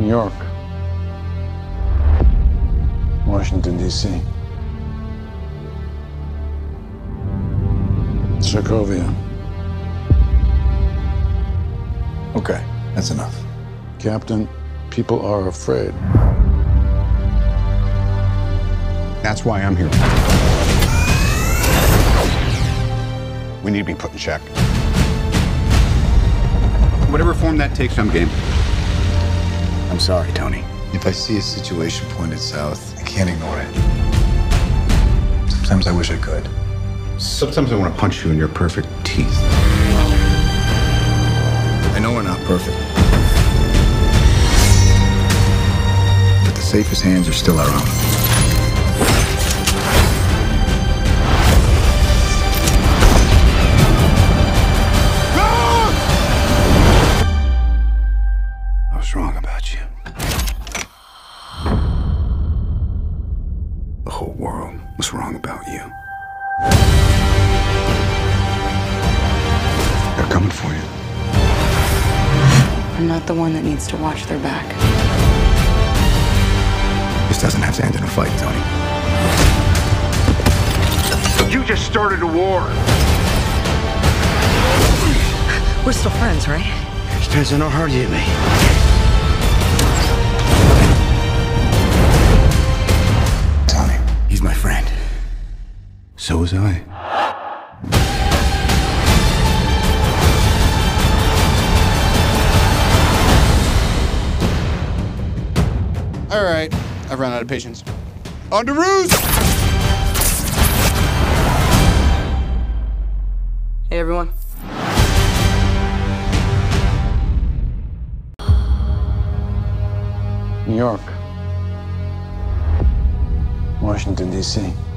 New York, Washington, D.C., Sokovia. Okay, that's enough. Captain, people are afraid. That's why I'm here. We need to be put in check. Whatever form that takes, I'm game. I'm sorry, Tony. If I see a situation pointed south, I can't ignore it. Sometimes I wish I could. Sometimes I want to punch you in your perfect teeth. I know we're not perfect. But the safest hands are still our own. I was wrong about you. The whole world was wrong about you. They're coming for you. I'm not the one that needs to watch their back. This doesn't have to end in a fight, Tony. You just started a war. We're still friends, right? Depends on how hard you hit me. Tony, he's my friend. So was I. All right, I've run out of patience. On to roost! Hey, everyone. New York, Washington, D.C.,